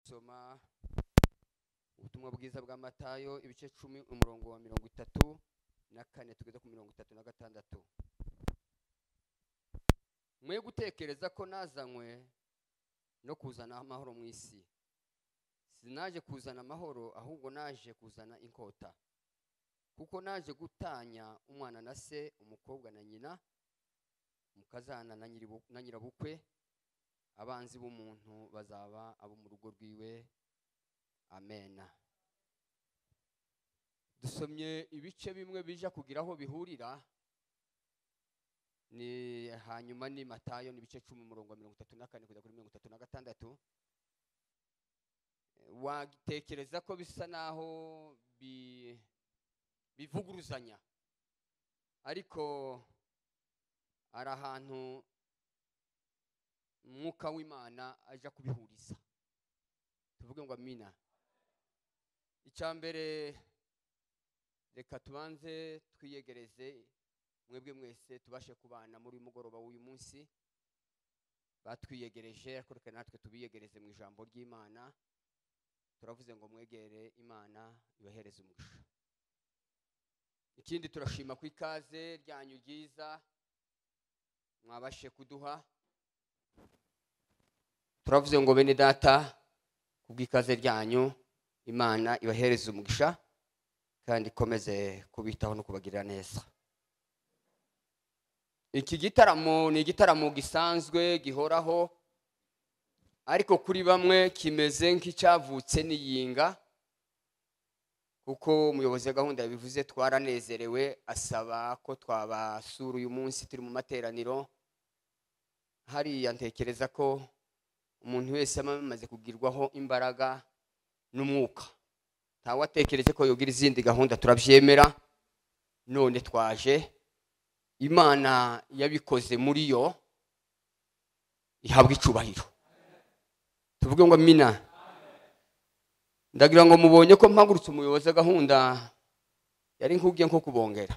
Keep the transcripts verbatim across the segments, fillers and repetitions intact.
soma ubutumwa bwiza bwa Matayo ibice cumi umurongo wa mirongo itatu na kane tugeze ku mirongo itatu na gatandatu. Mwe gutekereza ko nazanywe no kuzana amahoro mu isi. Sinaje kuzana amahoro ahubwo naje kuzana inkota. Kuko naje gutanya umwana na se, umukobwa na nyina, umukazana na nyirabukwe. Abanzi b'umuntu bazaba abo mu rugo rwiwe. Amen. Dusomye ibice bimwe bija kugira aho bihurira, ni hanyuma ni Matayo ni ibice cumi umurongo wa mirongo itatu na kane kugeza kuri mirongo itatu na gatandatu. Watekereza ko bisa naho bi bivuguruzanya, ariko ari ahantu Mwuka w'Imana aja kubihuriza. Tuvuge ngo amina. Icyambere reka tubanze twiyegereze mwebwe mwese tubashe kubana muri mugoroba w'uyu munsi. Batwiyegereje akoreka natwe tubiyegereze mu ijambo ry'Imana. Turavuze ngo mwegere Imana ibahereze umugisha. Ikindi turashima ku ikaze ryanyu ryiza mwabashe kuduha. Turavuze ngo bene data kubw'ikaze ryanyu Imana ibahereze umugisha kandi ikomeze kubitaho no kubagirira neza. Iki gitaramo ni igitaramo gisanzwe gihoraho, ariko kuri bamwe kimeze nk'icyavutse n'iyinga, kuko umuyobozi wa gahunda yabivuze twaranezerewe asaba ko twabasura uyu munsi turi mu materaniro. Hariya ntekereza ko umuntu wese amaze kugirwaho imbaraga n'umwuka, ntawatekereje ko yogira izindi gahunda, turabyemera. None twaje, Imana yabikoze muri yo ihabwa icubahiro. Tuvuge ngo amina. Ndagira ngo mubonye ko mpagurutse umuyobozi wa gahunda yari nkugiye nko kubongera.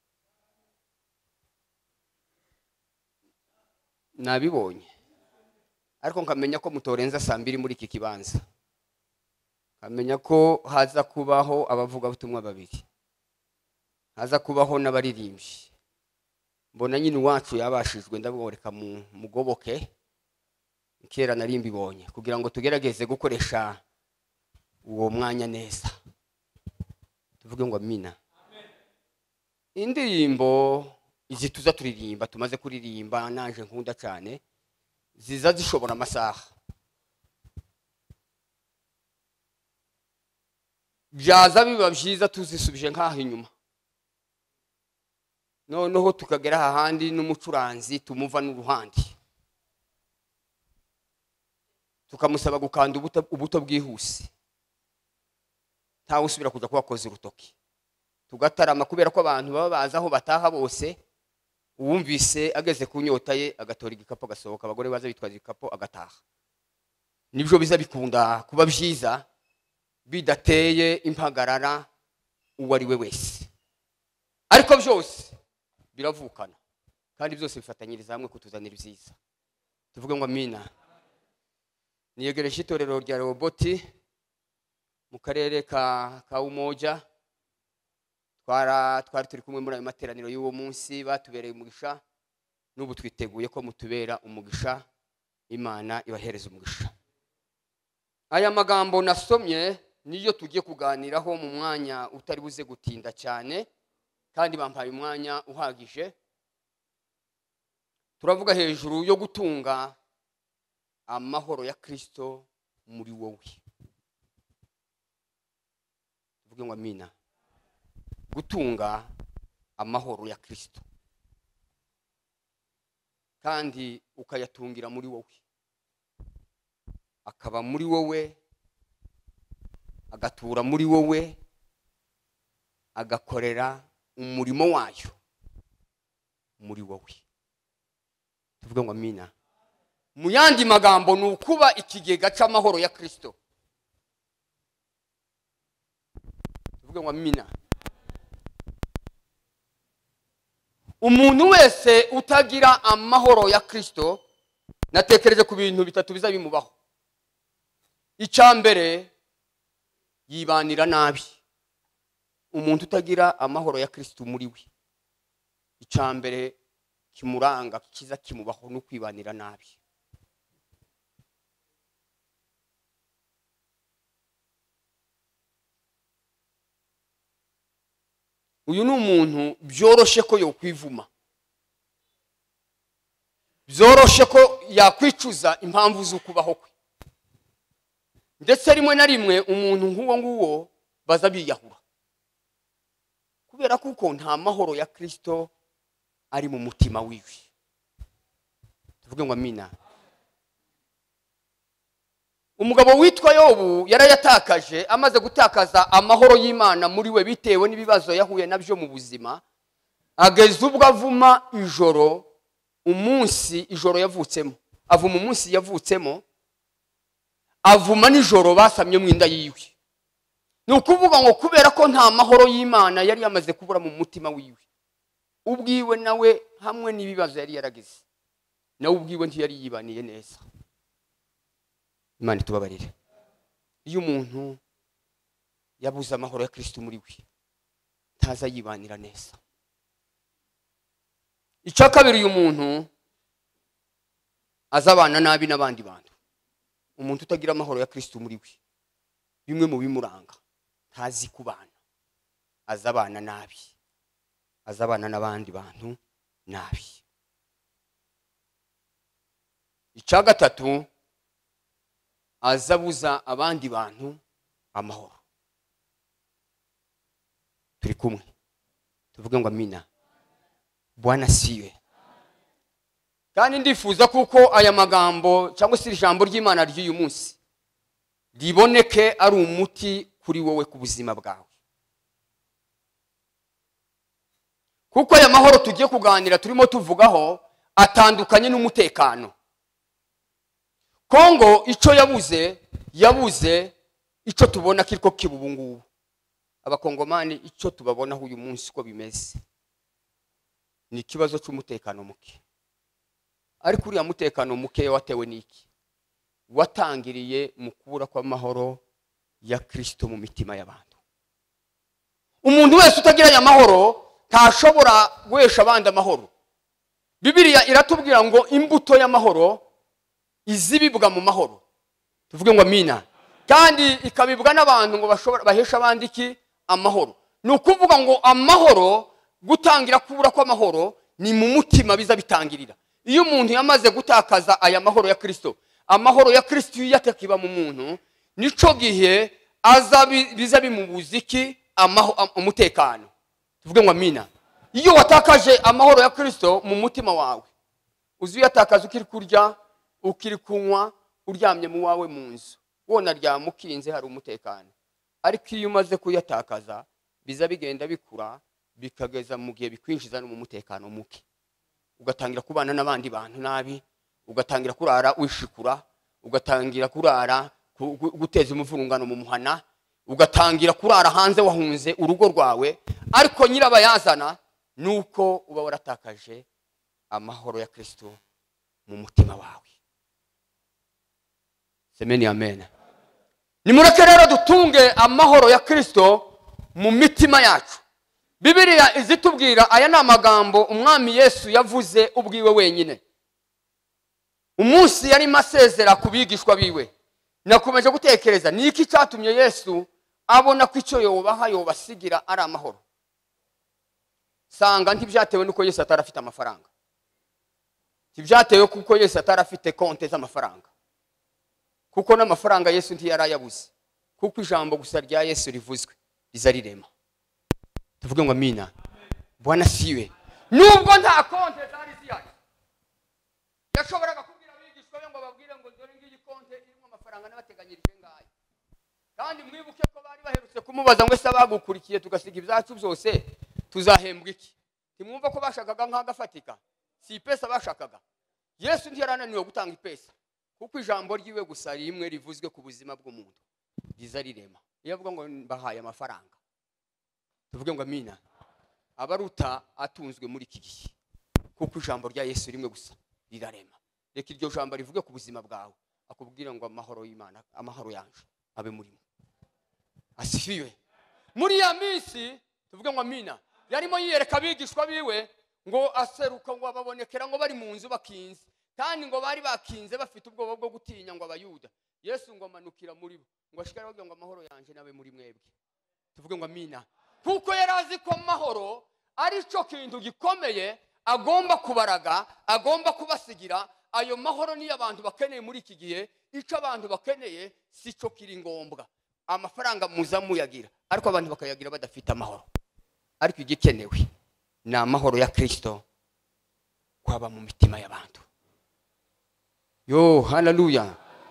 Nabibonye, ariko nkamenya ko mutorenza saa mbiri muri iki kibanza. Nkamenya ko haza kubaho abavuga butumwa babiri, haza kubaho n'abaririmbyi. Mbona nyine wacu yabashijwe, ndabworeka mu mugoboke kera nari mbibonye, kugira ngo tugerageze gukoresha uwo mwanya neza. Tuvuge ngo amina. Indirimbo izi tuza turirimba, tumaze kuririmba naje nkunda cyane, ziza zishobora amasaha. Byaza biba byiza tuzisubije nkaho inyuma, noneho tukagera ahandi n'umucuranzi tumuva n'uruhande, tukamusaba gukanda ubuto bwihuse, ntawe usubira kuja kubakoza urutoki. Tugatarama kubera ko abantu baba baza aho bataha bose. Uwumvise ageze ku nyota ye agatora igikapo agasohoka, abagore baza bitwaza igikapo agataha. Nibyo biza bikunda kuba byiza, bidateye impagarara uwo ari we wese, ariko byose biravukana kandi byose bifatanyiriza hamwe kutuzanira ibyiza. Tuvuge ngo amina. Niyegereje itorero rya Roboti mu karere ka ka Umoja. Twara twari turi kumwe muri ayo materaniro y'uwo munsi, batubereye umugisha, n'ubu twiteguye ko mutubera umugisha. Imana ibahereze umugisha. Aya magambo nasomye niyo tugiye kuganiraho mu mwanya utari buze gutinda cyane, kandi bampaye umwanya uhagije. Turavuga hejuru yo gutunga amahoro ya Kristo muri wowe. Tuvuge ngo amina. Gutunga amahoro ya Kristo kandi ukayatungira muri wowe, akaba muri wowe, agatura muri wowe, agakorera umurimo wayo muri wowe. Tuvuge ngo amina. Mu yandi magambo ni ukuba ikigega cy'amahoro ya Kristo. Tuvuge ngo amina. Umuntu wese utagira amahoro ya Kristo, natekereje ku bintu bitatu biza bimubaho. Icambere yibanira nabi. Umuntu utagira amahoro ya Kristo muri we, icambere kimuranga kiza kimubaho no kwibanira nabi. Uyu ni umuntu byoroshe ko yo kwivuma, byoroshe ko yakwicuza impamvu z'ukubaho kwe, ndetse rimwe na rimwe umuntu nk'uwo nguwo baza biyahura kubera kuko nta mahoro ya Kristo ari mu mutima wiwe. Tuvuge ngo amina. Umugabo witwa Yobu yarayatakaje, amaze gutakaza amahoro y'Imana muri we bitewe n'ibibazo yahuye nabyo mu buzima, ageze ubwo avuma ijoro umunsi ijoro yavutsemo, avuma umunsi yavutsemo, avuma nijoro basamye mu inda yiwe. Ni ukuvuga ngo kubera ko nta mahoro y'Imana yari yamaze kubura mu mutima wiwe, ubwiwe nawe hamwe n'ibibazo yari yaragize, nawe ubwiwe ntiyari yibaniye neza. Imana tubabarire. Iyo umuntu yabuze amahoro ya Kristo muri we, ntaza yibanira neza. Icya kabiri, uyu muntu azabana nabi n'abandi bantu. Umuntu utagira amahoro ya Kristo muri we, bimwe mu bimuranga, ntazi kubana, azabana nabi, azabana n'abandi bantu nabi. Icya gatatu, azabuza abandi bantu amahoro. Turi kumwe? Tuvuge ngo amina. Bwana siwe. Kandi ndifuza kuko aya magambo cyangwa se ijambo ry'Imana ry'uyu munsi liboneke ari umuti kuri wowe ku buzima bwawe. Kuko aya mahoro tugiye kuganira turimo tuvugaho atandukanye n'umutekano. Kongo ico yabuze yabuze ico tubona kiriko kibubu ngubu. Abakongomani ico tubabona uyu munsi ko bimeze ni kibazo cy'umutekano muke. Ariko uriya mutekano muke watewe niki? Watangiriye mu kubura kwa mahoro ya Kristo mu mitima y'abantu. Umuntu wese utagira ya mahoro ntashobora guhesha abandi amahoro. Bibiliya iratubwira ngo imbuto y'amahoro izibibwa mu mahoro. Tuvuge ngo amina. Kandi ikabibwa n'abantu ngo bashobora bahesha abandi ki amahoro. Ni ukuvuga ngo amahoro, gutangira kubura kwa mahoro ni mu mutima biza bitangirira. Iyo umuntu yamaze gutakaza aya mahoro ya Kristo, amahoro ya Kristo yatekiba mu muntu, nico gihe aza biza bimubuziki umutekano. Tuvuge ngo amina. Iyo watakaje amahoro ya Kristo mu mutima wawe, uzi yatakaza ukiri kurya, ukiri kunywa, uryamye mu wawe mu nzu, wona ryamukinze hari umutekano. Ariko iyo umaze kuyatakaza biza bigenda bikura, bikageza mu gihe bikwinjiza no mu mutekano muke. Ugatangira kubana n'abandi bantu nabi, ugatangira kurara wishikura, ugatangira kurara guteza umuvurungano mu muhana, ugatangira kurara hanze wahunze urugo rwawe. Ariko nyirabayazana nuko uba waratakaje amahoro ya Kristo mu mutima wawe. Semeni amen. Nimureke rero dutunge amahoro ya Kristo mu mitima yacu. Bibiliya izitubwira aya ni amagambo umwami Yesu yavuze ubwiwe wenyine. Umunsi yari masezera kubigishwa biwe. Nakomeje gutekereza niki cyatumye Yesu abona ko icyo yobaha yobasigira ari amahoro. Sanga ntibyatewe nuko Yesu atarafite amafaranga. Ntibyatewe kuko Yesu atarafite konte z'amafaranga. Kuko n'amafaranga Yesu ntiyarayabuze. Kuko ijambo gusa rya Yesu rivuzwe rizarirema. Tuvuge ngo amina. Bwana siwe. Nubwo nta konte zari zihari, yashoboraga kubwira abigishwa be ngo babwire ngo dore ngiyi konte irimo amafaranga n'abateganyirije ngayo. Kandi mwibuke ko bari baherutse kumubaza ngo ese abagukurikiye tugasiga ibyacu byose tuzahembwa iki? Timwumva ko bashakaga nk'agafatika? Si pesa bashakaga. Yesu ntiyarananiwe gutanga ipesa, kuko ijambo ryiwe gusa rimwe rivuzwe ku buzima bw'umuntu rizarirema. Iyo avuga ngo bahaye amafaranga, tuvuge ngo amina, abaruta atunzwe muri iki gihe, kuko ijambo rya Yesu rimwe gusa rirarema. Reka iryo jambo rivuge ku buzima bwawe. akubwira ngo amahoro y'Imana, amahoro yanje abe murimo. Asifiwe. Muri ya minsi tuvuge ngo amina, yarimo yiyereka abigishwa biwe ngo aseruka ngo ababonekera ngo bari mu nzu bakinze, kandi ngo bari bakinze bafite ubwoba bwo gutinya ngo abayuda. Yesu ngo amanukira muri bo ngo ashikara bagira ngo amahoro yanje nabe muri mwebwe. Tuvuge ngo amina. Kuko yarazi ko amahoro ari cyo kintu gikomeye agomba kubaraga, agomba kubasigira. Ayo mahoro ni abantu bakeneye muri iki gihe. Ico abantu bakeneye si cyo kiri ngombwa. Amafaranga muza muyagira, ariko abantu bakayagira badafite amahoro. Ariko igikenewe ni amahoro ya Kristo kwaba mu mitima y'abantu. Yo, haleluya.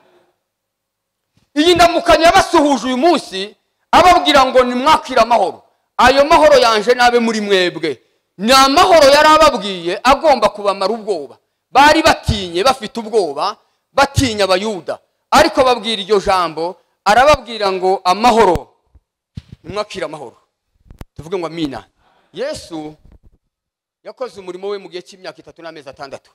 Iyi ndamukanya basuhuje uyu munsi ababwira ngo nimwakira amahoro. Ayo mahoro yanje nabe muri mwebwe. Ni amahoro yarababwiye agomba kubamara ubwoba. Bari batinye, bafite ubwoba, batinya abayuda. Ariko babwira iryo jambo, arababwira ngo amahoro, nimwakira amahoro. Tuvuge ngo amina. Yesu yakoze umurimo we mu gihe cy'imyaka itatu n'amezi atandatu.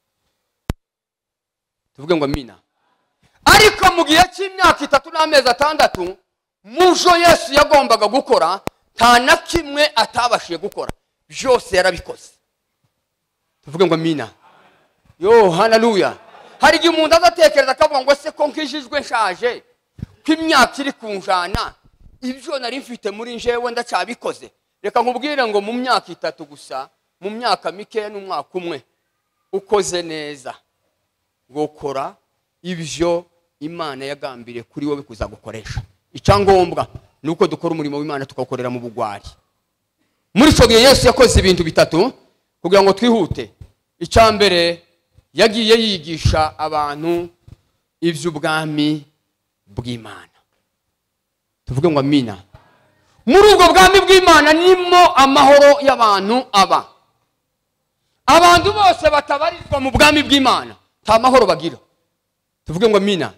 Tuvuge ngo amina. Ariko mu gihe cy'imyaka itatu n'amezi atandatu mujo Yesu yagombaga gukora nta na kimwe atabashiye gukora, byose yarabikoze. Tuvuge ngo amina. Yo, haleluya. Hari igihe umuntu azatekereza akavuga ngo se ko nkijijwe nshaje, ko imyaka iri kunjana, ibyo nari mfite muri njewe ndacyabikoze. Reka nkubwire ngo mu myaka itatu gusa, mu myaka mike n'umwaka umwe ukoze neza, gukora ibyo Imana yagambiriye kuri wowe kuzagukoresha. Icyangombwa nuko dukora umurimo w'Imana tukakorera mu bugwari. Muri cyo gihe Yesu yakoze ibintu bitatu kugira ngo twihute. Icyambere yagiye yigisha abantu iby'ubwami bw'Imana. Tuvuge ngo amina. Muri ubwo bwami bw'Imana nimo amahoro y'abantu aba. Abantu bose batabarizwa mu bwami bw'Imana nta mahoro bagira. Tuvuge ngo amina.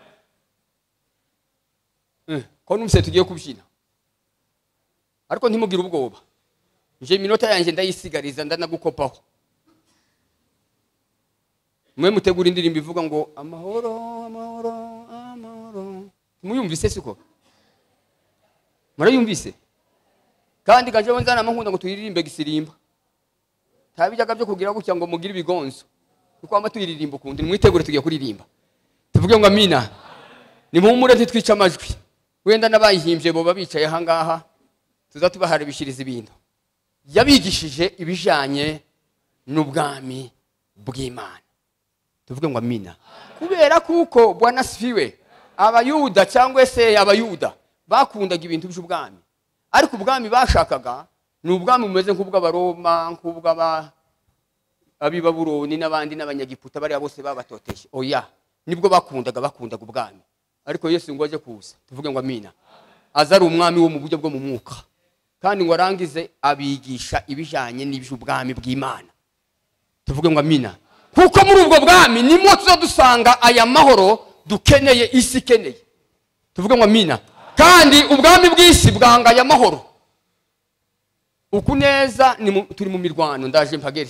Eh, ko numse tugiye kubyina. Ariko ntimugire ubwoba. Nje iminota yanjye ndayisigariza ndanagukopaho. Mwe mutegura indirimbo ivuga ngo amahoro, amahoro, amahoro. Muyumvise siko? Murayumvise? Kandi gaje bonzana amankunda ngo tuyiririmbe gisirimba. Tabijaga byo kugira gutya ngo mugire ibigonzo. Kuko ama tuyiririmba ukundi mwitegure tugiye kuririmba. Tuvuge ngo amina. Ni muhumure ntitwica amajwi. Wenda nabayihimbye bo babicaye hangaha tuzatubahara bishiriza ibintu. Yabigishije ibijanye n'ubwami bw'Imana. Tuvuge ngo amina. Kubera kuko Bwana sifiwe, abayuda cyangwa se abayuda bakundaga ibintu by'ubwami. Ariko ubwami bashakaga ni ubwami bumeze nk'ubw'abaroma, nk'ubw'aba abibabuloni n'abandi n'abanyagiputa bari bose babatoteshe. Oya, nibwo bakundaga bakundaga ubwami. Ariko Yesu ngo aje kuza. Tuvuge ngo amina. Azari umwami wo mu buryo bwo mu mwuka. Kandi ngo arangize abigisha ibijanye n'iby'ubwami bw'Imana. Tuvuge ngo amina. Kuko muri ubwo bwami nimwo tuzadusanga aya mahoro dukeneye isi keneye. Tuvuge ngo amina. Kandi ubwami bw'isi bwanga aya mahoro. Uku neza ni mu, turi mu mirwano ndaje mpagere.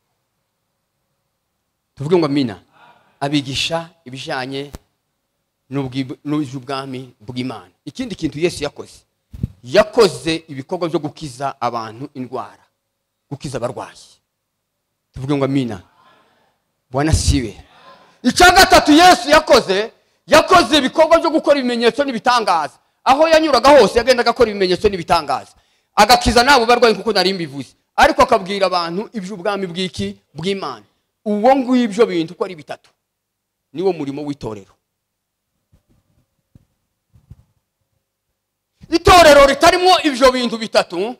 Tuvuge ngo amina. Abigisha ibijanye n'ubwami bw'Imana. Ikindi kintu Yesu yakoze, yakoze ibikorwa byo gukiza abantu indwara, gukiza abarwayi. Tuvuge ngo amina. Bwana siwe. Icya gatatu Yesu yakoze, yakoze ibikorwa byo gukora ibimenyetso n'ibitangaza. Aho yanyuraga hose yagendaga akora ibimenyetso n'ibitangaza. Agakiza nabo barwayi kuko nari mbivuze. Ariko akabwira abantu iby'ubwami bw'iki bw'Imana. Uwo ngwibyo bintu ko ari bitatu niwo murimo w'itorero. Itorero ritarimo ibyo bintu bitatu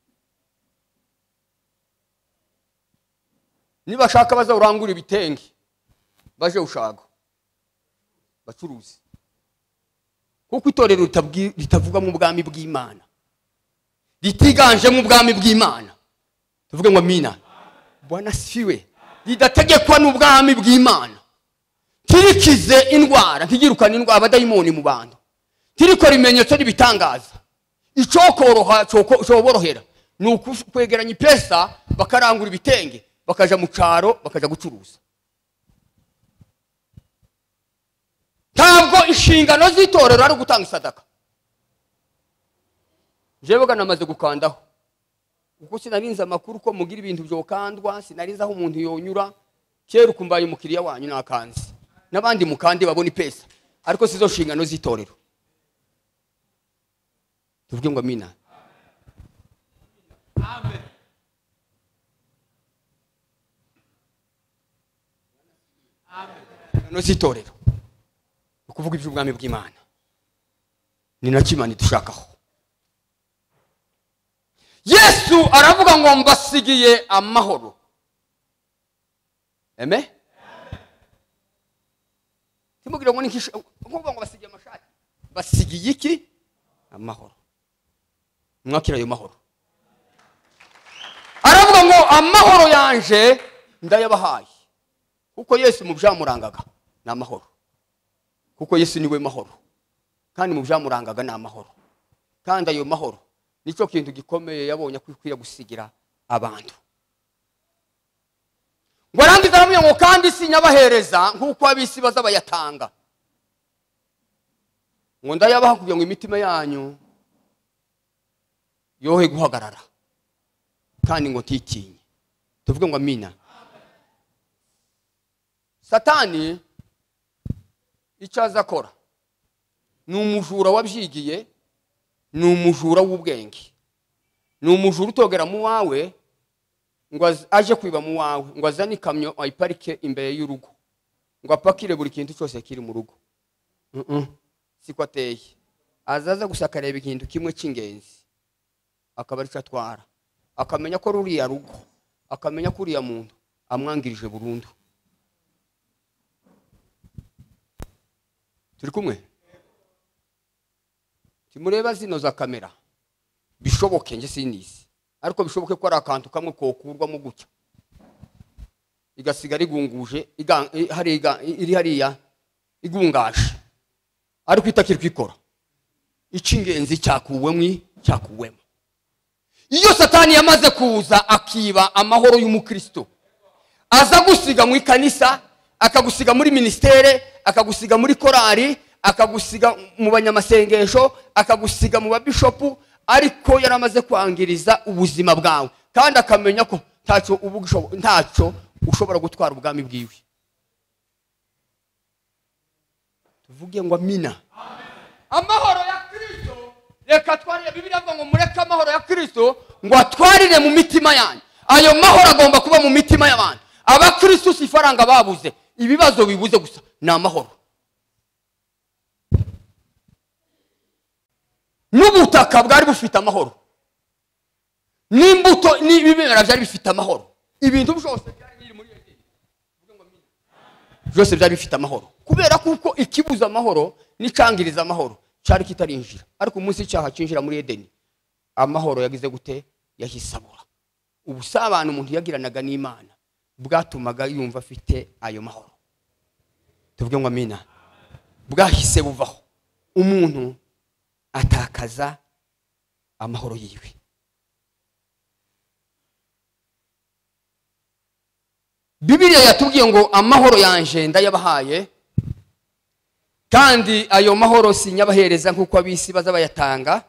niba shaka baza urangura ibitenge baje ushaga bacuruzi. Kuko itorero ritavuga mu bwami bw'Imana, ritiganje mu bwami bw'Imana. Tuvuge ngo amina. Bwana sifiwe. Ridategekwa n'ubwami bw'Imana. Tirikize indwara, ntigirukana indwara abadayimoni mu bantu. Tirikora ibimenyetso n'ibitangaza. Icokoroha coborohera ni ukwegeranya ipesa bakarangura ibitenge bakaja mu caro bakaja gucuruza. inshingano z'itorero ari gutanga isadaka. Jewe ganamaze gukandaho kuko sinarinze amakuru ko mugira ibintu byo kandwa, sinarinze aho umuntu yonyura. Kera ukumbaye umukiriya wanyu nakanze nabandi mukandi babona ipesa, ariko sizo nshingano z'itorero. Tuvuge ngo amina. Amen. Amen. No z'itorero ukuvuga iby'ubwami bw'Imana ni na kimani dushakaho. Yesu aravuga ngo mbasigiye amahoro. Amen. Timugira ngo nikisha ngo basigiye amashati. Basigiye iki? Amahoro. Mwakira ayo mahoro. Aravuga ngo amahoro yanje ndayabahaye. Kuko Yesu mu byamurangaga na amahoro. Kuko Yesu niwe mahoro. Kandi mu byamurangaga na amahoro. Kandi ayo mahoro nico kintu gikomeye yabonye kwikwira gusigira abantu. Ngo arangiza aravuga ngo kandi sinyabahereza nkuko abisi baza bayatanga. Ngo ndayabaha kugira ngo imitima yanyu yohe guhagarara kandi ngo titinye. Tuvuge ngo amina. Satani icyaza akora ni umujura wabyigiye, ni umujura w'ubwenge, ni umujura utogera mu wawe ngo aje kwiba mu wawe, ngo azane ikamyo ayiparike imbere y'urugo, ngo apakire buri kintu cyose kiri mu rugo. Mhm. Siko ateye. Azaza gusakareba ikintu kimwe cy'ingenzi akaba ari cyatwara, akamenya ko ruriya rugo, akamenya ko uriya muntu amwangirije burundu. Turi kumwe? Timureba zino za kamera bishoboke nje sinisi, ariko bishoboke ko ari akantu kamwe kokurwamo gutya igasigara igunguje hari iri hariya igungaje, ariko itakiri kwikora icingenzi cyakuwemwe cyakuwemo. Iyo Satani yamaze kuza akiba amahoro y'umukristo, aza gusiga mu ikanisa, akagusiga muri ministere, akagusiga muri korari, akagusiga mu banyamasengesho, akagusiga mu babishopu, ariko yaramaze kwangiriza ubuzima bwawe kandi akamenya ko ntacyo ubugushobo ntacyo ushobora gutwara ubwami bwiwe. Tuvuge ngo amina. Amahoro ya Kristo reka twarire. Bibiliya avuga ngo mureke amahoro ya Kristo ngo atwarire mu mitima yanyu. Ayo mahoro agomba kuba mu mitima y'abantu. Abakristo si faranga babuze, ibibazo bibuze gusa na amahoro. N'ubutaka bwari bufite amahoro, n'imbuto n'ibimera byari bifite amahoro, ibintu byose byari biri muri Edeni. Byose byari bifite amahoro, kubera kuko ikibuza amahoro n'icangiriza amahoro cyari kitarinjira. Ariko umunsi cyaha cinjira muri Edeni, amahoro yagize gute? Yahisabura. Ubusabane umuntu yagiranaga n'Imana bwatumaga yumva afite ayo mahoro. Tuvuge ngo amina. Bwahise buvaho, umuntu atakaza amahoro yiwe. Bibiliya yatubwiye ngo amahoro yanje ndayabahaye, kandi ayo mahoro sinyabahereza nkuko abisi baza bayatanga.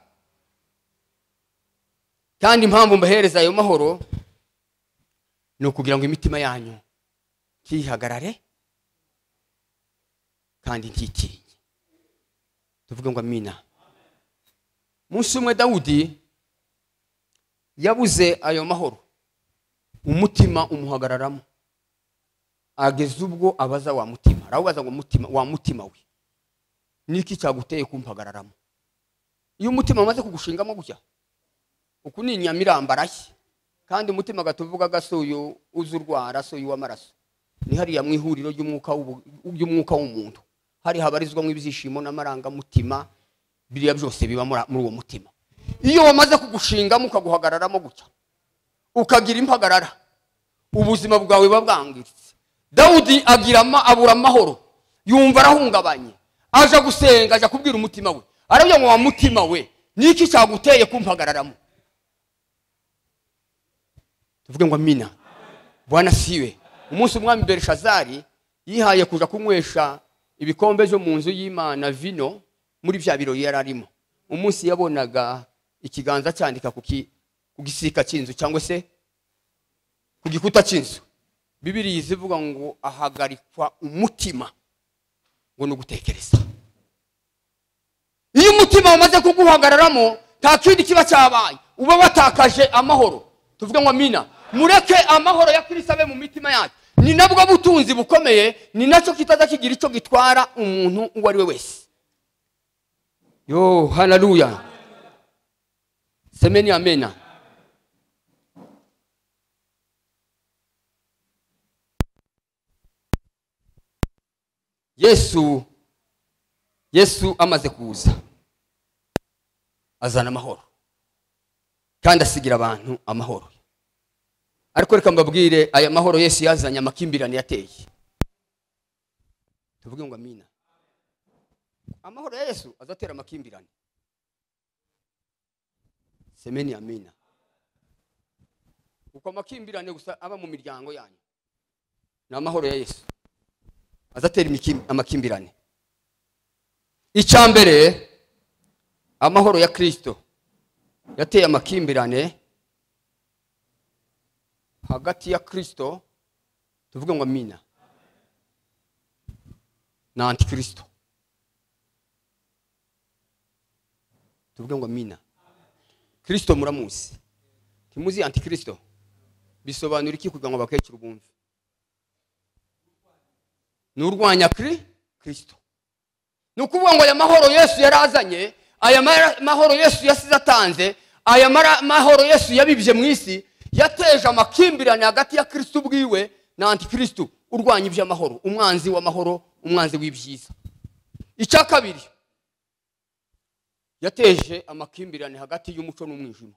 Kandi impamvu mbahereza ayo mahoro ni ukugira ngo imitima yanyu kihagarare kandi ntitinye. Tuvuge ngo amina. Munsi umwe Dawudi yabuze ayo mahoro, umutima umuhagararamo, ageze ubwo abaza wa mutima. Arabaza ngo mutima, wa mutima we, niki cyaguteye kumpagararamo? Iyo umutima amaze kugushingamo gutya, uku ni inyamirambaraye, kandi umutima gatuvuga gasoyo uzurwara soyo w'amaraso, ni hariya mu ihuriro ry'umwuka w'umwuka w'umuntu, hari habarizwa mu ibyishimo n'amaranga mutima, biriya byose biba muri uwo mutima. Iyo wamaze kugushingamo ukaguhagararamo gutya, ukagira impagarara, ubuzima bwawe babwangiritse. Dawudi agira ama abura amahoro, yumva arahungabanye, aje gusenga, aje kubwira umutima we. Arabyo ngo wa mutima we, niki cyaguteye kumpagararamo? Tuvuge ngo amina. Bwana siwe. Umunsi umwami Belishazari yihaye kuja kunywesha ibikombe byo mu nzu y'Imana vino muri bya birori yararimo. Umunsi yabonaga ikiganza cyandika ku gisika cy'inzu cyangwa se ku gikuta cy'inzu, Bibiliya izivuga ngo ahagarikwa umutima ngo no gutekereza. Iyo umutima umaze kuguhagararamo nta kindi kiba cyabaye, uba watakaje amahoro. Tuvuga ngo amina. Mureke amahoro ya Kristo abe mu mitima yacu. Ni nabwo butunzi bukomeye, ni nacyo kitaza kigira icyo gitwara umuntu uwo ari we wese. Yo, haleluya. Semeni amena. Yesu Yesu amaze kuza azana amahoro kandi asigira abantu amahoro. Ariko reka mbabwire, aya mahoro Yesu yazanye amakimbirane yateye. Tuvuge ngo amina. Amahoro ya Yesu azatera amakimbirane. Semeni amina. Uko amakimbirane gusa aba mu miryango yanyu, na amahoro ya Yesu azatera amakimbirane. Icyambere, amahoro ya Kristo yateye amakimbirane hagati ya Kristo, tuvuge ngo amina, na Antikristo. Tuvuge ngo amina. Kristo muramuzi, timuzi Antikristo. Bisobanura iki kugira ngo bakecuru bumve? Nurwanya kri Kristo. Nukuvuga ngo aya mahoro Yesu yarazanye, aya mahoro Yesu yasize atanze, aya mahoro Yesu yabibye mu isi, yateje amakimbirane hagati ya Kristo ubwiwe na Antikristo, urwanya iby'amahoro, umwanzi w'amahoro, umwanzi w'ibyiza. Icya kabiri, yateje amakimbirane hagati y'umuco n'umwijima.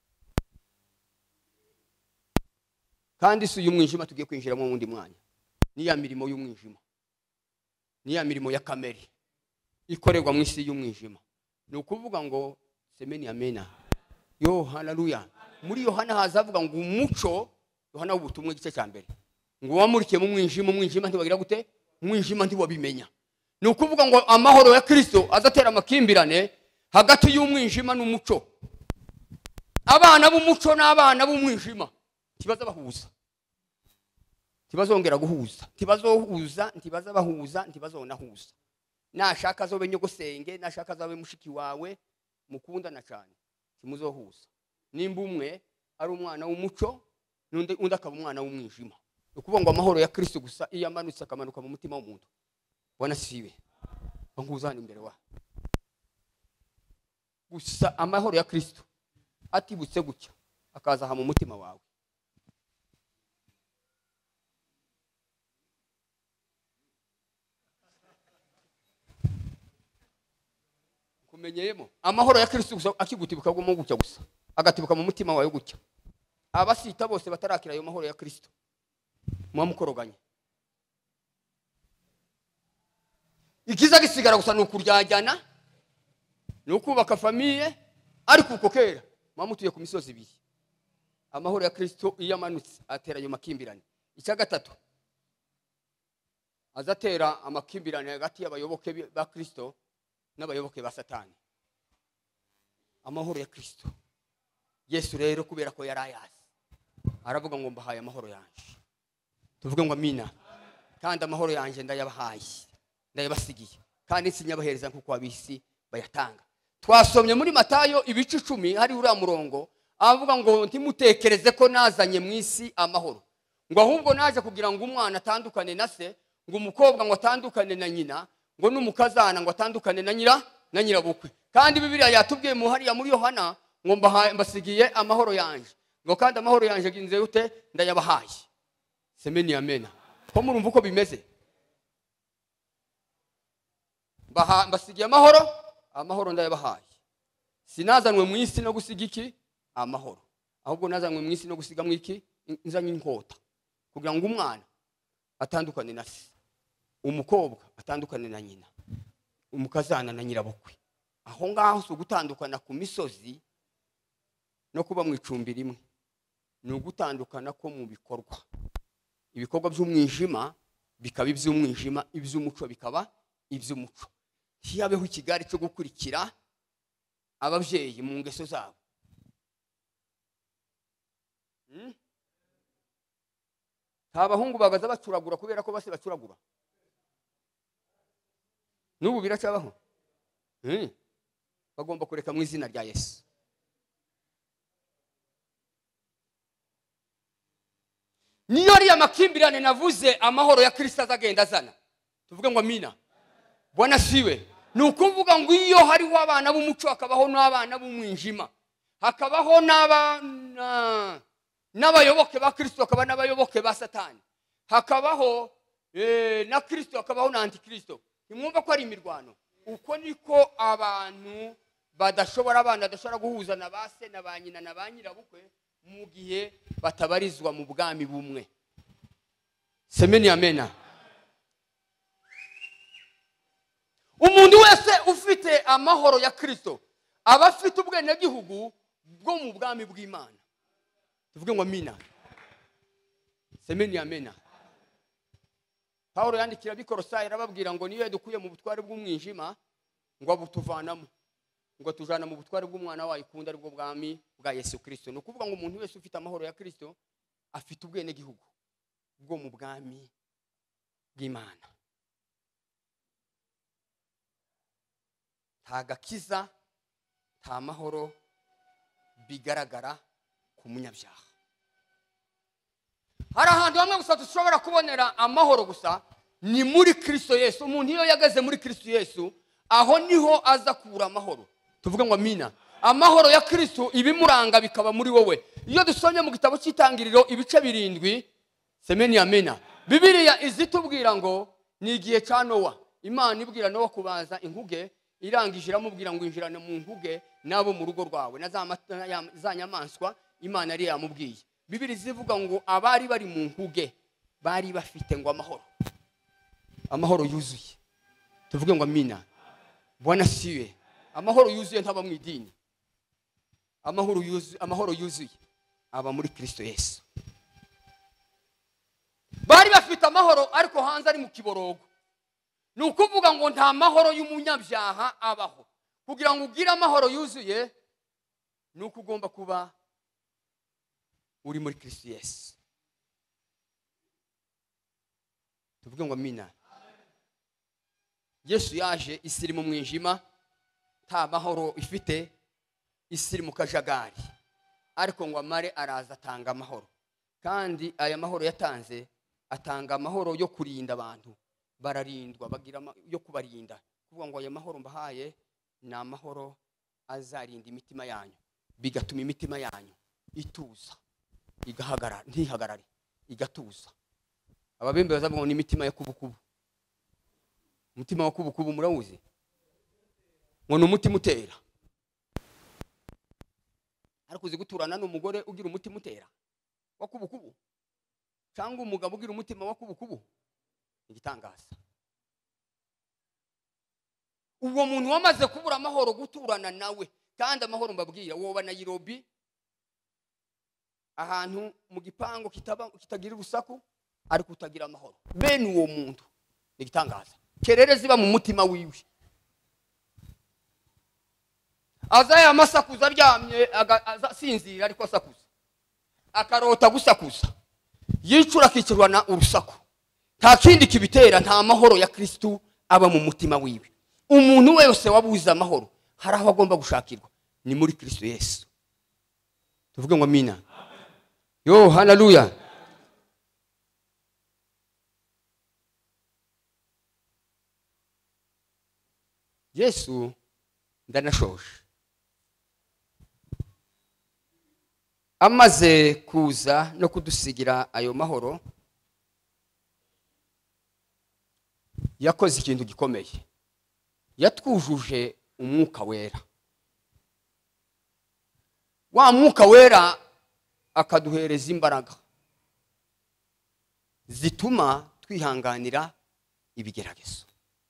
Kandi si y'umwijima tugiye kwinjiramo mu wundi mwanya, ni ya mirimo y'umwijima, ni ya mirimo ya kamere ikorerwa mu isi y'umwijima. Ni ukuvuga ngo semeni amena. Yo, haleluya. Muri Yohana hazavuga ngo umuco, Yohana ubutumwa igice cya mbere, ngo wamurikiye mu mwijima, umwijima ntibagira gute? Umwijima ntiwabimenya. Ni ukuvuga ngo amahoro ya Kristo azatera amakimbirane hagati y'umwijima n'umuco. Abana b'umuco n'abana b'umwijima tibaza bahuza, tibazongera guhuza, tibazohuza, ntibaza bahuza, ntibazonnahuza. Nashaka azobe nyogosenge, nashaka azobe mushiki wawe mukundana cyane, timuzohuza. Nimba umwe ari umwana w'umuco n'undi undi akaba umwana w'umwijima. Ukuvuga ngo amahoro ya Kristo gusa iyo amanutse akamanuka mu mutima w'umuntu, bwana sibe banguzana imbere wa gusa amahoro ya Kristo atibutse gutya akaza ha mu mutima wawe, kumenyeyemo amahoro ya Kristo gusa akigutibuka bwo mu gutya gusa agatibuka mu mutima wawe gutya. Abasita bose batarakira ayo mahoro ya Kristo mwamukoroganye. Ikiza gisigara gusa nukuryajyana, nukubaka famiye, ariko uko kera mwamutuye ku misozi ibiri. Amahoro ya Kristo iyo amanutse atera ayo makimbirane. Icya gatatu, azatera amakimbirane hagati y'abayoboke ba Kristo n'abayoboke ba Satani. Amahoro ya Kristo Yesu rero kubera ko yarayazi aravuga ngo mbahaye amahoro yanje. Tuvuge ngo amina. Kandi amahoro yanje ndayabahaye, ndayabasigiye, kandi sinyabahereza nkuko abisi bayatanga. Twasomye muri Matayo ibice icumi hari uriya murongo avuga ngo ntimutekereze ko nazanye mu isi amahoro, ngo ahubwo naje kugira ngo umwana atandukane na se, ngo umukobwa ngo atandukane na nyina, ngo n'umukazana ngo atandukane na nyira na nyirabukwe. Kandi Bibiliya yatubwiye mu hariya muri Yohana ngo mbasigiye amahoro yanje, ngo kandi amahoro yanje ginze ute? Ndayabahaye. Semeni amena. Ko murumva uko bimeze? Baha mbasigiye amahoro, amahoro ndayabahaye. Sinazanwe mu isi no gusiga iki? Amahoro. Ahubwo nazanwe mu isi no gusiga mu iki? Nzanye inkota. Kugira ngo umwana atandukane na se, umukobwa atandukane na nyina, umukazana na nyirabukwe. Aho ngaho so gutandukana ku misozi no kuba mu icumbi rimwe, ni ugutandukana ko mu bikorwa. Ibikorwa by'umwijima bikaba iby'umwijima, iby'umuco bikaba iby'umuco. Ntihabeho ikigari cyo gukurikira ababyeyi mu ngeso zabo. Hmm? Abahungu bagaza bacuragura kubera ko base bacuragura. N'ubu biracyabaho. Hmm. Bagomba kureka mu izina rya Yesu. Niyo ari amakimbirane navuze amahoro ya Kristo azagenda azana. Tuvuge ngo amina. Bwana siwe. Nukuvuga ngo iyo hariho abana b'umuco hakabaho n'abana b'umwijima. Hakabaho n'abana n'abayoboke ba Kristo, hakaba n'abayoboke ba Satani. Hakabaho eh, na Kristo, hakabaho na antikristo. Nimwumva ko ari imirwano. Uko niko abantu badashobora abana badashobora guhuza na base na banyina na banyirabukwe mu gihe batabarizwa mu bwami bumwe. Semeni amena. Umuntu wese ufite amahoro ya Kristo aba afite ubwene gihugu bwo mu bwami bw'Imana. Tuvuge ngo amina. Semeni amena. Paulo yandikira bikorosayi arababwira ngo niyo yadukuye mu butware bw'umwijima ngo abutuvanamo ngo tujana mu butware bw'umwana wayo ikunda ari bwo bwami bwa Yesu Kristo. No kuvuga ngo umuntu wese ufite amahoro ya Kristo afite ubwene gihugu bwo mu bwami bw'Imana. Nta gakiza nta mahoro bigaragara ku munyabyaha. Hari ahantu hamwe gusa dushobora kubonera amahoro gusa ni muri Kristo Yesu. Umuntu iyo yagaze muri Kristo Yesu aho niho aza kura amahoro. Tuvuga ngo amina. Amahoro ya Kristo ibimuranga bikaba muri wowe. Iyo dusomye mu gitabo cy'itangiriro ibice birindwi, semeni amena, Bibiliya izitubwira ngo ni igihe cya Nowa. Imana ibwira Nowa kubaza inkuge, irangije iramubwira ngo injirane mu nkuge nabo mu rugo rwawe na za nyamaswa Imana yari yamubwiye. Bibiliya zivuga ngo abari bari mu nkuge bari bafite ngo amahoro. Amahoro yuzuye. Tuvuge ngo amina. Bwana siwe. Amahoro yuzuye ntaba mu idini. Amahoro yuzuye, amahoro yuzuye aba muri Kristo Yesu. Bari bafite amahoro ariko hanze ari mu kiborogo. Nukuvuga ngo nta mahoro y'umunyabyaha abaho. Kugira ngo ugire amahoro yuzuye nuko ugomba kuba uri muri Kristo Yesu. Tuvuge ngo amina. Yesu yaje isi mu mwijima, nta mahoro ifite, isi mu kajagari, ariko ngo amare araza atanga amahoro. Kandi aya mahoro yatanze atanga amahoro yo kurinda abantu. Bararindwa, bagira yo kubarinda. Kuvuga ngo aya mahoro mbahaye ni amahoro azarinda imitima yanyu, bigatuma imitima yanyu ituza, igahagarara, ntihagarare, igatuza. Ababembe bazavuga ngo ni imitima ya kubukubu. Umutima wa kubukubu murawuzi? Ngo ni umutima utera. Ariko uzi guturana n'umugore ugira umutima utera wa kubukubu, cyangwa umugabo ugira umutima wa kubukubu? Igitangaza. Uwo muntu wamaze kubura amahoro guturana nawe, kandi amahoro mbabwira woba na Nairobi ahantu mu gipango kitaba kitagira urusaku ariko utagira amahoro. Bene uwo muntu igitangaza. Kerere ziba mu mutima wiwe. Azaya amasakuza aryamye asinzira ariko asakuza. Akarota gusakuza. Yicura kicirwana urusaku. Nta kindi kibitera, nta mahoro ya Kristo aba mu mutima wiwe. Umuntu wese wabuza amahoro hari aho agomba gushakirwa, ni muri Kristo Yesu. Tuvuge ngo amina. Yo haleluya. Yesu ndanashoje. Amaze kuza no kudusigira ayo mahoro, yakoze ikintu gikomeye. Yatwujuje umwuka wera. Wa mwuka wera akaduhereza imbaraga zituma twihanganira ibigeragezo.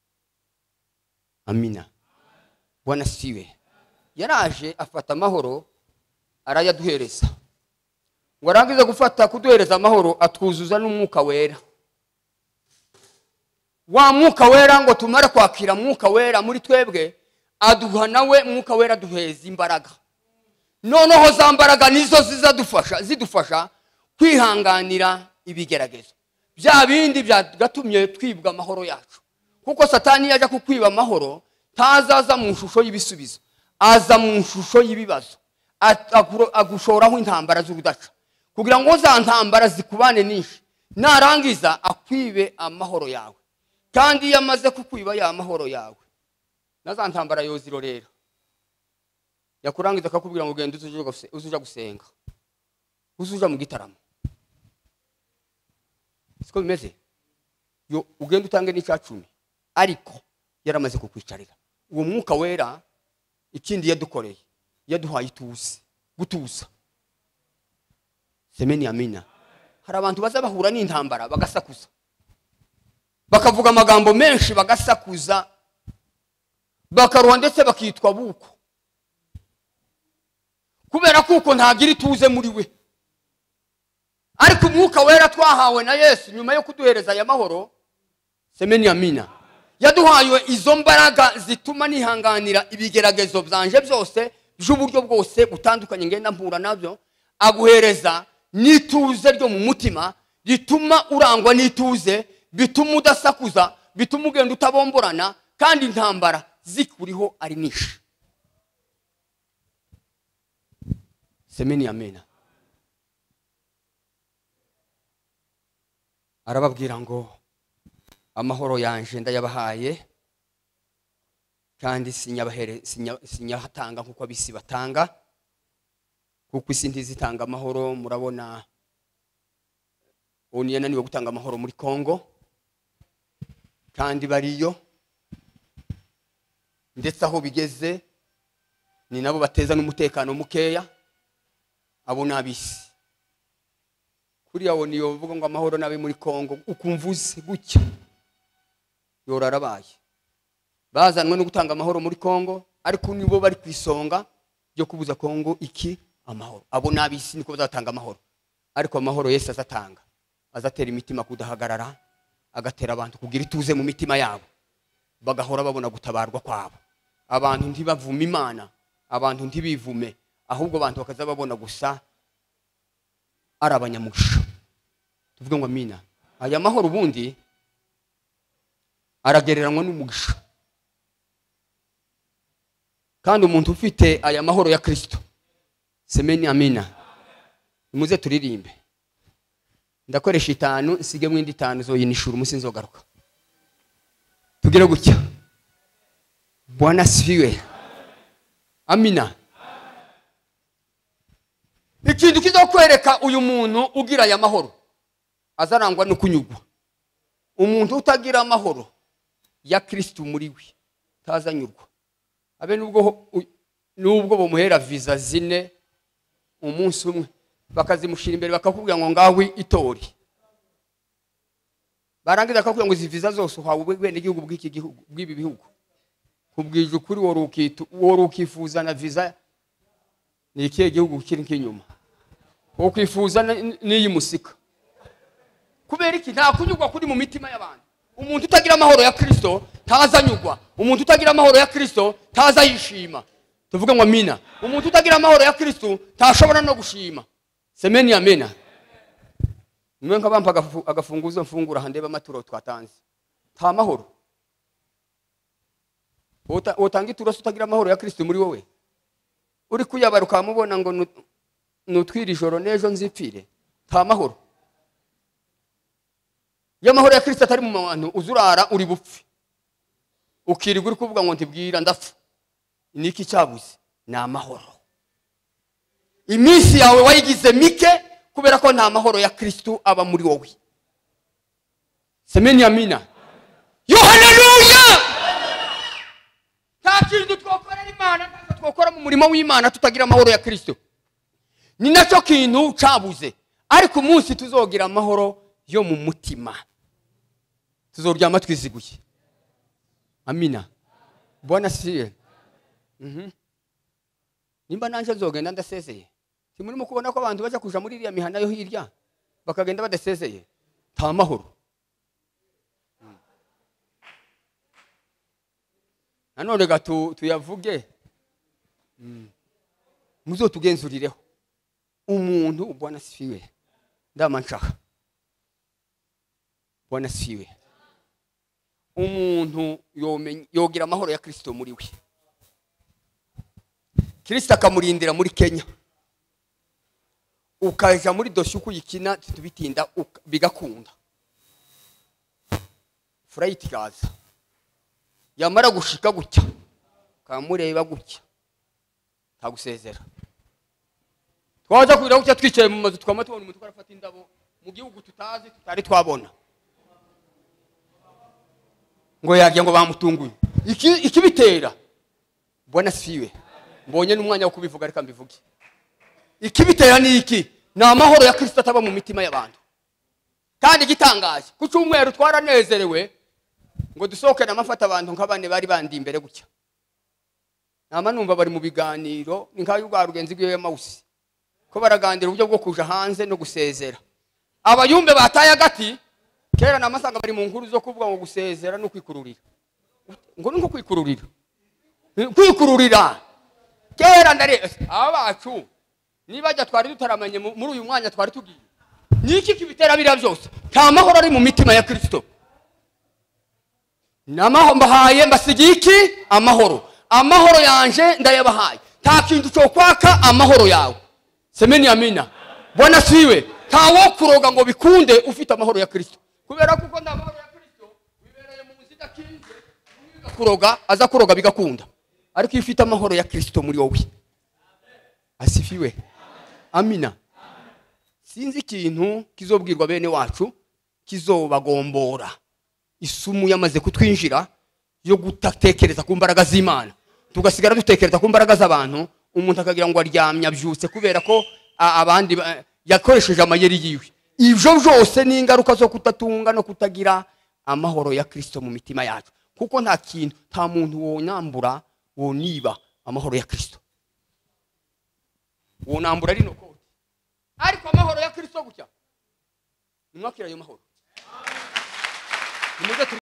Amina. Bwana siwe. Yaraje afata amahoro arayaduhereza. Ngo arangiza gufata kuduhereza amahoro atwuzuza n'umwuka wera. wa mwuka wera ngo tumare kwakira mwuka wera muri twebwe, aduha nawe mwuka wera duheza imbaraga. Noneho za mbaraga nizo zizadufasha zidufasha kwihanganira ibigeragezo bya bindi byagatumye twibwa amahoro yacu. Kuko Satani yaje kukwiba amahoro, tazaza mu shusho y'ibisubizo, aza mu shusho y'ibibazo, agushoraho intambara z'urudaca kugira ngo za ntambara zikubane nishi, narangiza akwibe amahoro yawe. Kandi yamaze kukwiba ya mahoro yawe, naza ntambara yozirorera, yakurangiza akakubwira ngo genda uzuja gusenga, uzuja mu gitaramo. Siko bimeze, yo ugenda utange n'icacumi, ariko yaramaze kukwicarira. Uwo mwuka wera ikindi yadukoreye, yaduhaye ituze, gutuza. Semeni amina. Hari abantu baza bahura n'intambara bagasakuza, bakavuga amagambo menshi, bagasakuza, bakaruha ndetse bakitwa buko, kubera kuko ntagira ituze muri we. Ariko umwuka wera twahawe na Yesu nyuma yo kuduhereza aya mahoro, semeni amina, yaduhaye izo mbaraga zituma nihanganira ibigeragezo byanje byose by'uburyo bwose butandukanye ngenda mpura nabyo. Aguhereza n'ituze ryo mu mutima, rituma urangwa n'ituze, bituma udasakuza, bituma ugenda utabomborana, kandi intambara zikuriho ari nishi. Semeni amina. Arababwira ngo amahoro yanje ndayabahaye, kandi sinyabahere sinyahatanga nkuko abisi batanga, kuko isi ntizitanga amahoro. Murabona oni yananiwe gutanga amahoro muri Kongo, kandi bariyo ndetse aho bigeze ni nabo bateza n'umutekano mukeya. Abo nabisi kuri yawo niyo vuga ngo amahoro nabe muri Kongo, ukumvuze gutya yorarabaye. Bazanwe no gutanga amahoro muri Kongo, ariko nibo bari kwisonga byo kubuza Kongo iki amahoro. Abo nabisi niko bazatanga amahoro, ariko amahoro Yesu azatanga, azatera imitima kudahagarara, agatera abantu kugira ituze mu mitima yabo, bagahora babona gutabarwa kwabo. Abantu ntibavume Imana, abantu ntibivume, ahubwo abantu bakaza babona gusa ari abanyamusha. Tuvuga ngo amina. Aya mahoro ubundi aragereranwa n'umugisha, kandi umuntu ufite aya mahoro ya Kristo, semeni amina, muze turirimbe. Ndakoresha itanu sige mwindi itanu zo yinishura umunsi nzogaruka. Tugire gutya. Bwana sifiwe. Amina. Ikintu kizokwereka uyu muntu ugira aya mahoro azarangwa no kunyugwa. Umuntu utagira amahoro ya Kristo muri we tazanyurwa. Abe nubwo nubwo bomuhera visa zine umunsi umwe, bakazimushira imbere bakakubwira ngo ngawe itori, barangiza akakubwira ngo izi visa zose uhawe bene igihugu bw'iki gihugu bw'ibi bihugu, kubwije ukuri worukitu worukifuza na visa ni ikihe gihugu kiri kinyuma, ukwifuza n'iyi musika. Kubera iki? Nta kunyugwa kuri mu mitima y'abantu. Umuntu utagira amahoro ya Kristo tazanyugwa, umuntu utagira amahoro ya Kristo tazayishima. Tuvuga ngo amina. Umuntu utagira amahoro ya Kristo tashobora no gushima. Semeni amena. Nimwe nkabampa agafunguzo mfungura handeba amaturo twatanze. Ta mahoro. Otanga ituro utagira amahoro ya Kristo muri wowe, uri kuyabaruka mubona ngo nutwira ijoro nejo nzipfire. Ta mahoro. Ya mahoro ya Kristo atari mu bantu, uzurara uri bupfi, ukirigura kuvuga ngo ntibwira ndapfa. Niki cyabuze? Na amahoro. Iminsi yawe wayigize mike kubera ko nta mahoro ya Kristo aba muri wowe. Semeni amina. Yo haleluya. Takindu twokorera Imana, twokora mu murimo w'Imana tutagira amahoro ya Kristo. Ni nacyo kintu cyabuze. Ariko umunsi tuzogira amahoro yo mu mutima, tuzoryama twiziguye. Amina. Bwana siye. Mhm. Nimba nanje nzogenda ndasezeye. Timurimo kubona ko abantu baje kuja muri iriya mihana yo hirya bakagenda badasezeye. Ta mahoro. nanone gato tuyavuge muzotugenzurireho umuntu Bwana sifiwe ndamanshaka Bwana sifiwe umuntu yogira amahoro ya Kristo muri we Kristo akamurindira muri Kenya ukaja muri dosyo kuyikina tubitinda bigakunda flight gaza yamara gushika gutya kamureba gutya tagusezera twaza kwira gutya twicaye mu mazu twama tubona umuntu karafata indabo mu gihugu tutazi tutari twabona ngo yagiye ngo bamutunguye iki ikibitera Bwana sifiwe mbonye n'umwanya wo kubivuga ariko mbivuge ikibitera ni iki na amahoro ya Kristo ataba mu mitima y'abantu kandi gitangaje ku cyumweru twaranezerewe ngo dusohoke namafata abantu nk'abane bari bandi imbere gutya nama numva bari mu biganiro ninkayo bwa rugenzi bwiye mausi ko baragandira uburyo bwo kuja hanze no gusezera abayumbe bataye agati kera namasanga bari mu nkuru zo kuvuga ngo gusezera no kwikururira ngo nko kwikururira kwikururira kera ndare abacu nibajya twari dutaramanye muri uyu mwanya twari tugiye niki kibitera bira byose nta mahoro ari mu mitima ya Kristo namaho mbahaye mbasigiki amahoro amahoro yanje ndayabahaye nta kintu cyo kwaka amahoro yawe semeni amina Bwana siwe tawo kuroga ngo bikunde ufite amahoro ya Kristo kubera kuko ndamahoro ya Kristo bibereye mu muzida kinze kuroga aza kuroga bigakunda ariko ifite amahoro ya Kristo muri wowe asifiwe amina sinzi ikintu kizobwirwa bene wacu kizobagombora isumu yamaze kutwinjira yo gutatekereza ku mbaraga z'Imana tugasigara dutekereza ku mbaraga z'abantu umuntu akagira ngo aryamya byutse kubera ko abandi yakoresheje amayeri yiwe ivyo byose ni ingaruka zo kutatunga no kutagira amahoro ya Kristo mu mitima yacu kuko nta kintu nta muntu wonambura woniba amahoro ya Kristo wonambura rino ko ariko amahoro ya Kristo gutya nimwakira ayo mahoro